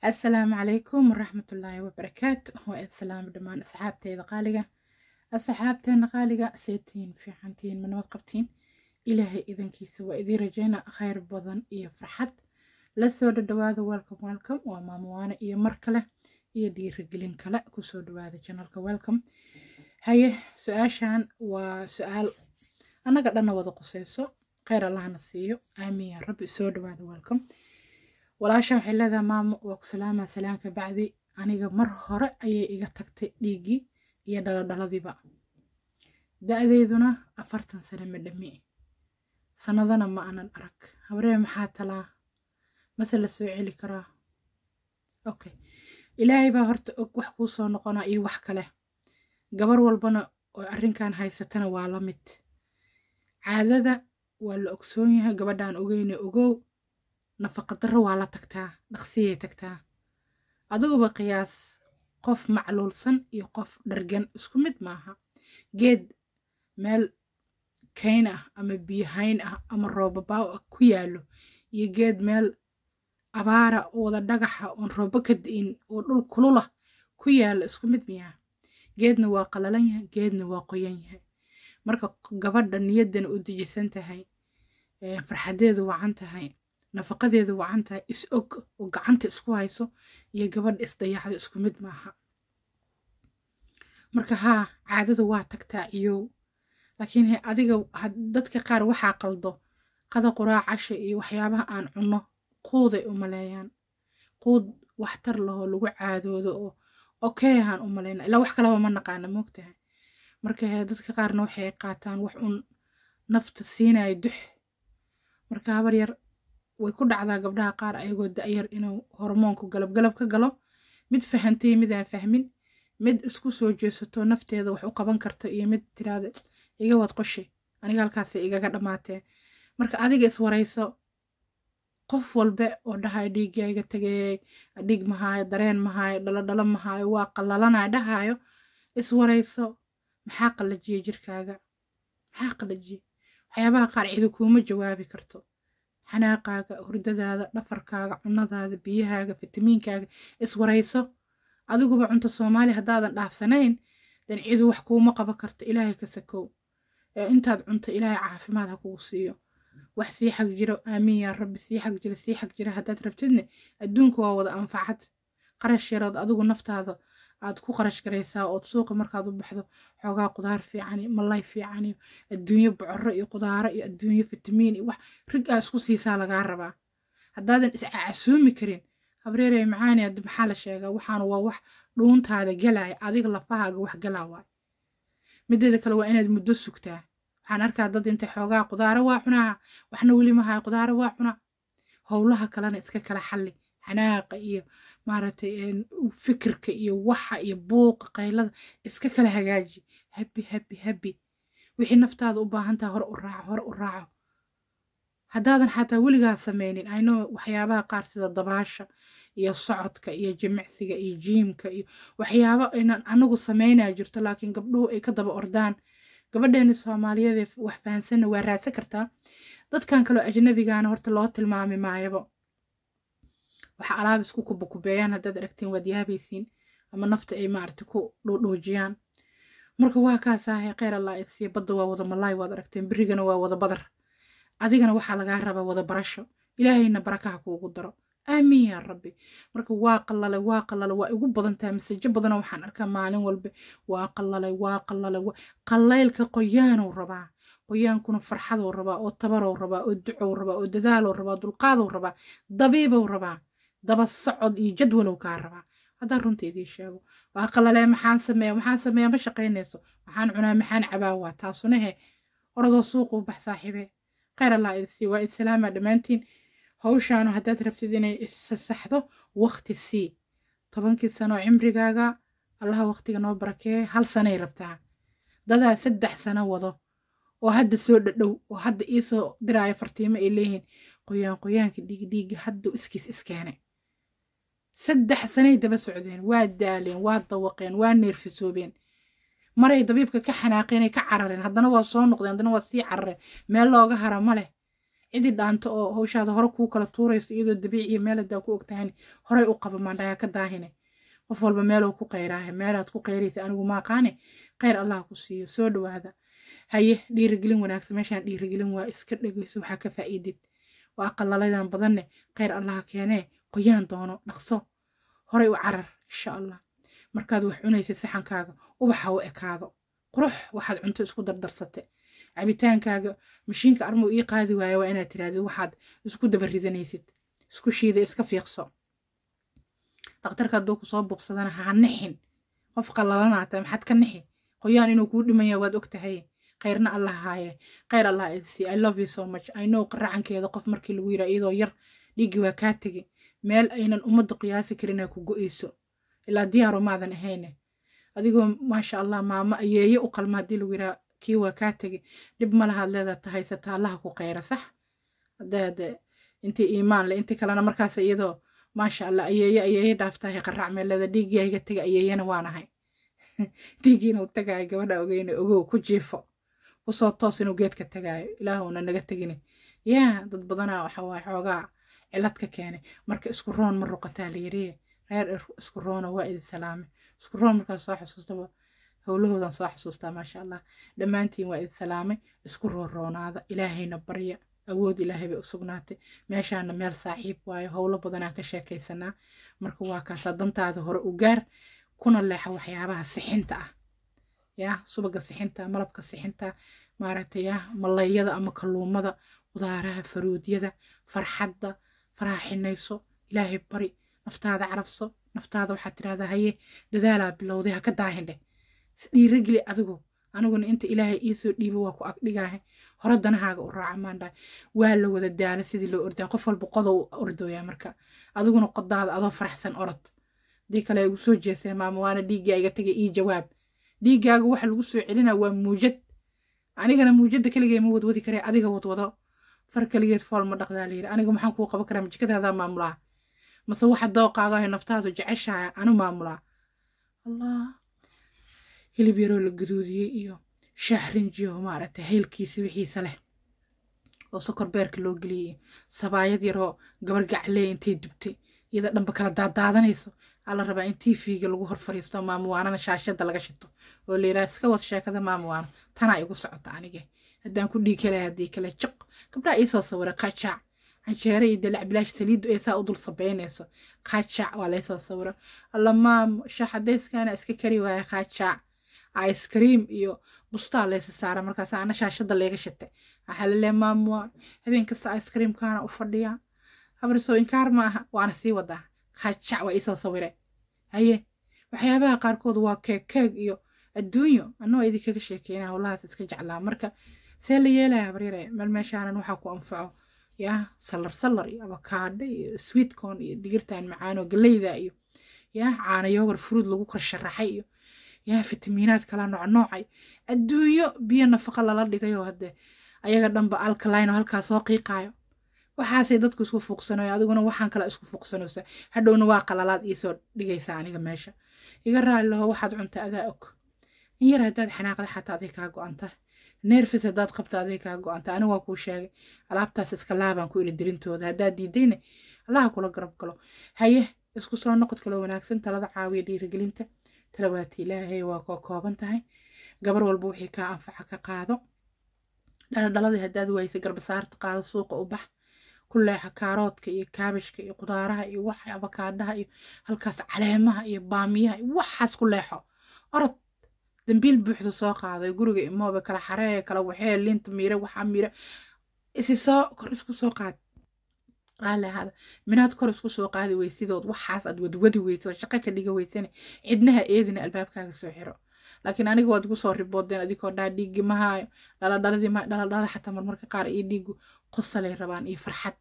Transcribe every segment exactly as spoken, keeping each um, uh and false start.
السلام عليكم ورحمة الله وبركاته. والسلام دمان أصحابتي غالية أصحابتنا غالية سيتين في حنتين من وقبتين إلهي إذن كيسو وإذي رجينا خير بضن إيا فرحت لسو دواذا والكم والكم وما موانا إيا مركلة إيا دي رجلين كلا كسو دواذا جنالك والكم. هاي سؤاشان وسؤال أنا قد أنا وضا قصيصو خير الله نسيو آمين يا رب سو دواذا والكم. walaasha waxay leedahay maamo waa ku salaama salaanka bacdi aniga mar hore ayay iga tagtay dhiigii iyo dhaladhaladiiba da'deeduna afartan sano ma dhami sanadana ma aanan arag habree maxaa talaa mase la soo celi karaa okay ilaahay baa horta og wax kuu soo noqonaa iyo wax kale gabar walbana oo arrinkan haysatana waa la mid caadada waa la ogsoon yahay gabadhaan ogeyne ogow نفقة الروا لا تكتا دخسية تكتا أدوبا قياس قف معلول سن يقف درجن اسكمت معها جد مال كينة أما بيهين أما الروبا باو كويالو يجد مال أبارة ولا دقحة ونروبا كدين ونقول كلولا كويالو اسكمت معها جد نوا قلاليها جد نوا قيانيها مركا قبضا نيدن ودي سنتهاي فرحديدو وعنتهاي nafaqadeedu wacan tahay is og oo gacanta isku hayso iyo gabadh isdayaxda isku mid maaha marka haa caadadu waa tagtaa ciyow laakiin he adiga dadka qaar waxaa qaldo qada quraac casho iyo waxyaabaha aan cunno quuday u maleeyaan quud waxtar laho lagu caadoodo oo okay ahaan u maleynaa ilaa wax kalaba ma naqaana moogtahay marka he dadka qaarna waxay qaataan wax un nafta siinayo dux marka habar yar way ku dhacdaa gabdhaha qaar ayagoo da'yar inuu hormoonku galab galab ka galo mid fahantay mid aan fahmin mid isku soo jeesato nafteeda wax u qaban karto iyo mid tiraada iga wad qoshi aniga halkaas igaga dhamaatee marka adiga is warayso qof walba oo dhahay dhiigayga tagay dhiig mahayo dareen mahayo dhala dhala mahayo waa qalalana dhahayo is warayso maxaa qalajiye jirkaaga maxaa qalajiye waxyaabaha qaar cid kuma jawaabi karto xanaaqaaga hurdadaada dhafarkaaga cunadaada biyahaaga fitamiinkaaga iswarayso adiguba cunto Soomaali hadaadan dhaafsanayn dan cid wax kuuma qaban karto ilaahay ka sakow ee intaad cunto ilaahay caafimaad ha kugu siiyo wax sii xaq jiro aamin ya rabbi sii xaq jiro sii xaq jiro hadaad rabtidna adduunka waa wada anfacad qarash yarood adigu naftaada aad ku qarash gareysaa oo suuqa markaad u baxdo xoogaa qudaar fiican malay fiican adduunyo bocor iyo qudaar iyo adduunyo fitamiin iyo wax rig ah isku siisaa laga rabaa hadaadan is caasuumi karin habreeray macaani ad maxaa la sheegaa waxaan waa wax dhuuntaada galay adiga lafahaaga wax galaa waa mideeda kale waa inaad muddo sugtaa waxaan arkaa dad inta xoogaa qudaar waa cunaa waxna wali ma hay qudaar waa cunaa howlaha kalena iska kala xalli xanaaqa iyo maaragtay fikirka iyo waxa iyo buuqa qaylada iska kala hagaaji happy happy happy wixii naftaada u baahan tahay hor u raaco hor u raaco hadaadan xataa weligaa sameynin ayno waxyaabaha qaar sida dabaasha iyo socodka iyo jimicsiga iyo jiimka iyo waxyaabo inaan anagu sameynaa jirto laakiin gabdhuhu ay ka daba ordaan gabadheena Soomaaliyeed wax fahansan waa raadsan kartaa dadkan kale ajnabigaana horta loo tilmaami maayaba waxa alaab isku kubukubeeyaan hadaad aragtiin wad yaabaysiin ama nafta ay maartay ku dhoodhoojiyaan marka waa kaasahay khayr Allah isii badda waa wada malaay waad aragteen birigana waa wada badar adigana waxa laga rabaa wada barasho ilaahayna barakaha kuugu daro aamin ya rabbi marka waa qalale waa qalale waa ugu badan tahay masajid badan waxaan arkaa maalin walba waa qalale waa qalale qaleelka qoyaan oo rabaa qoyaankuna farxad oo rabaa oo tabar oo rabaa oo duco oo rabaa oo dadaal oo rabaa dulqaad oo rabaa dabiib oo rabaa daba socod iyo jadwal ka rabaa hada runteedii sheego waa qalale maxaan sameeyaa maxaan sameeyaa ma shaqeynayso maxaan cunaa maxaan cabaa waa taasuna he orodoo suuq u bax saaxiibe khayr Allah idii waa islaama dhamaantiin hawshaan hadaad rabtid inay saxdo waqti si tobankii sano cimrigaaga Allah waqtiga noo barakeeyo hal sano rabtaa dada saddex sano wado oo hadda soo dhadhow oo hadda iisoo diraayo fartiimo ay leeyihiin qoyaan qoyaanka dhiig dhiig hadda iskiis iskaane saddex sanay daba socdeen waa daaleen waa dawaqeen waa neerfisoobeen maray dabiibka ka xanaaqeen ay ka carareen haddana waa soo noqdeen haddana waa sii carareen meel looga hara ma leh cidi dhaanto oo hawshaada hore kuu kala tuurayso iyadoo dabiiciya meel hadaa ku ogtahani horay u qaba maandhayaa ka daahine qof walba meeluu ku qayraahe meelaad ku qayraysa anigu maaqaane khayr allah ku siiyo soo dhawaada haye dhiirigelin wanaagsan meeshaan dhiirigelin waa iska dhegeyso waxaa ka faa'iidid waa aqalaladan badanne khayr allah keenee qoyaan doono dhaqso horay u carar insha allah markaad wax cunaysid saxankaaga ubaxa u ekaado qurux waxaad cunto isku dardarsate cabitaankaaga mashiinka armuu ii qaadi waaya waa inaad tirahdid waxaad isku daba ridanaysid isku shiida iska fiiqso dhakhtarka hadduu kusoo buuqsadana ha nixin qof qalalanaata maxaad ka nixi qoyaan inuu kuu dhimanya waad ogtahay khayrna allah haaye khayr allah idsi I love you so much I know qaracankeeda qof markii lagu yidhaa iyadoo yar dhiiggi waa kaa tegi meel aynan ummadda qiyaasi karin ay ku go'ayso ilaa diyaaro maadan ahayne adigoo maasha allah maamo ayeeye u qalma haddii lagu yidhaa kii waa kaa tegi dhib ma lahaad leedaa tahaysata allaha ku khayra sax haddaade intii iimaan le intii kalena markaas iyadoo maasha allah ayeeye ayeeye dhaaftahay qarac meeleeda dhiiggiyaa iga tega ayeeyena waanahay dhiiggiina u tagaayo gabadha ogeyne ogow ku jiifo kusoo toos inuu geedka tagaayo ilaahuna naga tegine yaa dad badanaa waxa waaye xoogaa cilad ka keenay marka isku roon ma ruqataa la yidhi reer isku roona waa idin salaame isku roon markaas soo xasuustaba howlahoodan soo xasuustaa maasha allah dhammaantiin waa idin salaamay isku rooroonaada ilaahayna barya awood ilaahay bay u sugnaatay meeshaana meel saaxiib waayo howlo badanaan ka sheekaysanaa marka waa kaasaa dantaada hore u gaar kuna leexa waxyaabaha sixinta ah yaa subaga sixinta malabka sixinta maaragtay yaa malayada ama kalluumada qudaaraha faruudyada farxadda faraaxinayso ilaahay bari naftaada carabso naftaada waxaad tirahdaa haye dadaalaa bilowday ha ka daahindhe dhiirageli adigu aniguna inta ilaahay iisoo dhiibo waa ku agdhigaahe hore danahaaga u raaca maandhahay waa la wada daala sidii loo ordaa qof walba qodow ordooyaa marka adiguna qodaada adoo faraxsan orod hadii kale igu soo jeesee maama waana dhiiggaa iga tagay ii jawaab dhiiggaaga waxa lagu soo celinaa waa muujad anigana muujadda keligay ma wadwadi karee adiga wadwado far keligeed fool ma dhaqdaa layidhi aniga maxaan kuu qaban karaa majikadaadaa maamulaa mase waxa dooqaagayo naftaadu jeceshahay anu maamulaa allah hilib yaroo la gaduudiyey iyo shahrinjiyo maaragtay haylkiisa wixiisa leh oo sokor beerka loo geliyey sabaayad yaroo gabar gaclee intay dubtay iyada dhanba kala daadaadanayso ala rabaa in tv-ga lagu hor fariisto maamuwaanana shaashada laga shito oo la yidhaha iska wad sheekada maamuwaano tanaa igu socota anige haddaan ku dhiig helay haddii kale jiq gabdhaha iisoo sawira qajac canjeere iyo dalac bilaash saliiddu ay saa u dul sabaynayso qajac waa laysoo sawira alla maamo shaaxadayskaana iska kari waaya qajac ice cream iyo bustaa laysa saara markaas ana shaashada layga shitay waxaa lalee maamuwaan habeen kasta ice creamkaana u fadhiyaa habarisoo inkaar ma aha waana sii wadaa qajac waa iisoo sawire haye waxyaabaha qaarkood waa keeg keeg iyo adduunyo annoo idinkaga sheekeynaa howlahaas iska jeclaa marka see la yeelaya habaryare meel meeshaanan waxaa ku anfaco yaa salar salar iyo avocado iyo sweet corn iyo digirtaan macaanoo galeyda iyo yaa caana yoogar fruud lagu kor sharaxay iyo yaa fitamiinaad kala noocnoocay adduunyo biyo nafaqa lala dhigayo hadde ayaga dhanba alkaline oo halkaas soo qiiqaayo waxaasay dadku isku fuuqsanayo adiguna waxaan kala isku fuuqsanaysaa hadhowna waa qalalaad iisoo dhigaysaa aniga meesha iga raali laho waxaad cunta adaa og in yar haddaad xanaaqda xataa aday kaa go-anta neerfis haddaad qabta aday kaa go-anta aniga waa kuu sheegay alaabtaas iska laabaan ku iri dirintooda haddaad diidayna allaha kula garab galo haye isku soo noqod kaloo wanaagsan talada caawiya dhiirigelinta talawaati ilaahay waa koo kooban tahay gabar walba wixii kaa anfaca ka qaado dhaladhaladii haddaad waysay garbasaarta qaado suuqa u bax ku leexa kaaroodka iyo kaabishka iyo qudaaraha iyo wax abakaadhaha iyo halkaas caleemaha iyo baamiyaha iyo waxaas ku leexo orod dambiil buuxda soo qaaday guriga imoobe kala xaree kala waxee linta miire waxaa miire isi soo kor isku soo qaad raali ahaada minaad kor isku soo qaadi weysidood waxaas aad wadwadi weyso shaqo ka dhiga weysane cidnaha eedina albaabkaaga soo xiro laakiin aniga waad igu soo riboodeen adigoo dhaa dhiiggi ma haayo dhaladhaladii ma dhaladhalada xataa marmarka qaar iyo dhiigu qosalay rabaan iyo farxad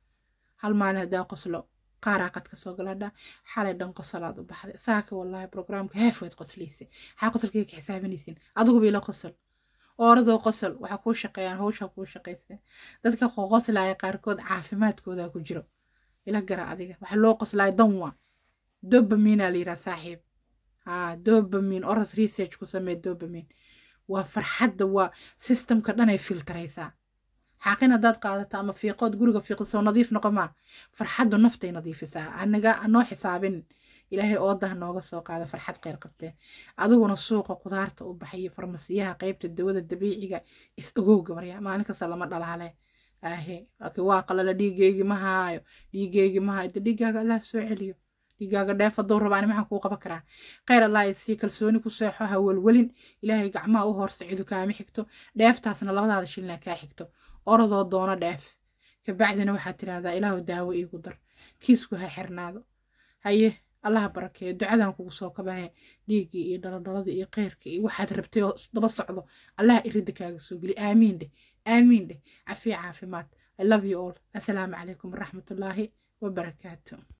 hal maalin haddaa qoslo qaaraa qadka soo galadhaa xalay dhan qosolaad u baxday saaka wallaahi programka heef waad qoslaysa maxaa qosolkayga ka xisaabanaysin adiguba ila qosol ooradoo qosol waxaa kuu shaqeeyaan hawsha kuu shaqaysa dadka qoqoslaaya qaarkood caafimaadkooda ku jiro ila gara adiga waxa loo qoslaaya danwa dopamine la yidhaha saaxiib haa dopamine orad research ku samee dopamine waa farxadda waa systemka dhan ay filtaraysaa xaaqin haddaad qaadato ama fiiqood guriga fiiqdo soo nadiif noqo maa farxaddu naftay nadiifisaa anaga anoo xisaabin ilaahay oodaha nooga soo qaada farxad kheyr qabtee adiguna suuqa qudaarta u baxayo farmasiyaha qaybta dawada dabiiciga is ogow gabarya maalin kasta lama dhalaale ahe laakiin waa qalala dhiigeygi ma haayo dhiigeygi ma haayo dhiigaaga allah soo celiyo dhiigaaga dheef hadduu rabaan maxaan kuu qaban karaa kheyr allah isii kalsooni ku seexo ha welwelin ilaahay gacmaha u hoorsa cidu kaama xigto dheeftaasna labadaada shilna kaa xigto orodoo doono dheef kabacdina waxaad tidhaahdaa ilaahu daawo iigu dar kiisku ha xirnaado haye allaha barakeeyo ducadan kugu soo kabahe dhiiggii iyo dhaladhaladii iyo kheyrkii iyo waxaad rabtay oo daba socdo allaha iridda kaaga soo geli aamiin dheh aamiin dheh cafiya caafimaad I love you all assalaamu calaykum waraxmatullaahi wabarakaatu